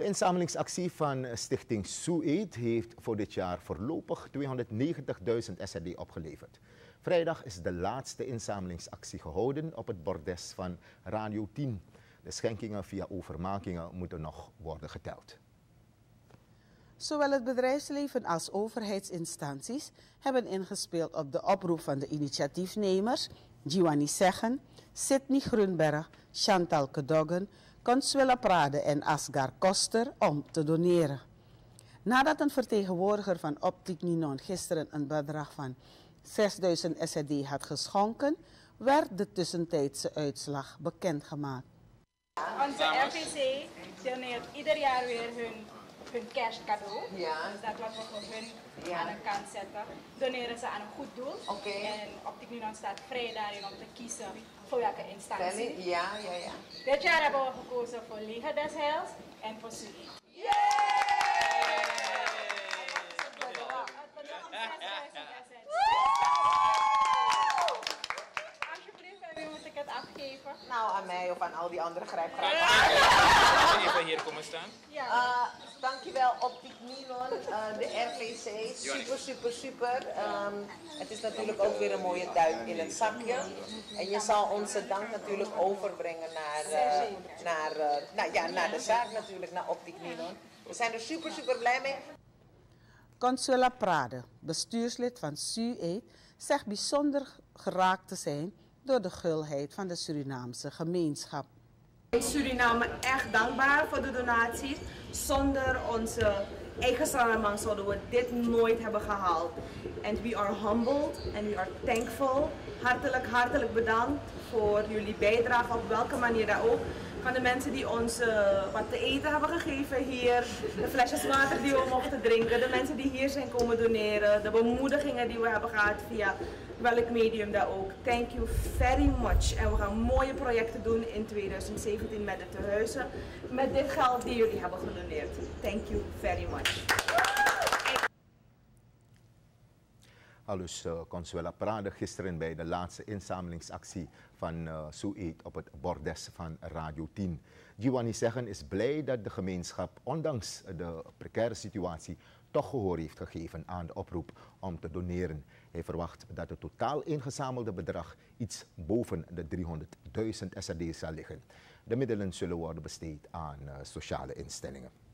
De inzamelingsactie van stichting SUAID heeft voor dit jaar voorlopig 290.000 SRD opgeleverd. Vrijdag is de laatste inzamelingsactie gehouden op het bordes van Radio 10. De schenkingen via overmakingen moeten nog worden geteld. Zowel het bedrijfsleven als overheidsinstanties hebben ingespeeld op de oproep van de initiatiefnemers Giovanni Zeggen, Sidney Grunberg, Chantal Kedoggen, Consuela Prade en Asgar Koster om te doneren. Nadat een vertegenwoordiger van Optiek Ninon gisteren een bedrag van 6.000 SRD had geschonken, werd de tussentijdse uitslag bekendgemaakt. Onze FVC doneert ieder jaar weer hun kerstcadeau. Ja. Dus dat wat we voor hun aan de kant zetten, doneren ze aan een goed doel. En Optiek Ninon staat vrij daarin om te kiezen voor welke instantie. Ja. Dit jaar hebben we gekozen voor Leger des Heils en voor SUAID. Afgeven? Nou, aan mij of aan al die andere grijpgrappen. Even hier komen staan. Ja. Dankjewel Optiek Ninon, de RVC. Super. Het is natuurlijk ook weer een mooie duit in het zakje. En je zal onze dank natuurlijk overbrengen naar de zaak natuurlijk, naar Optiek Ninon. We zijn er super blij mee. Consuela Prade, bestuurslid van SUAID, zegt bijzonder geraakt te zijn door de gulheid van de Surinaamse gemeenschap. In Suriname echt dankbaar voor de donaties. Zonder onze eigen Saraman zouden we dit nooit hebben gehaald. And we are humbled and we are thankful. Hartelijk bedankt voor jullie bijdrage op welke manier dan ook. Van de mensen die ons wat te eten hebben gegeven hier, de flesjes water die we mochten drinken, de mensen die hier zijn komen doneren, de bemoedigingen die we hebben gehad via welk medium dan ook. Thank you very much. En we gaan mooie projecten doen in 2017 met de tehuizen, met dit geld die jullie hebben gedoneerd. Thank you very much. Aldus Consuela Prade gisteren bij de laatste inzamelingsactie van SUAID op het bordes van Radio 10. Giovanni Zeggen is blij dat de gemeenschap, ondanks de precaire situatie, toch gehoor heeft gegeven aan de oproep om te doneren. Hij verwacht dat het totaal ingezamelde bedrag iets boven de 300.000 SRD zal liggen. De middelen zullen worden besteed aan sociale instellingen.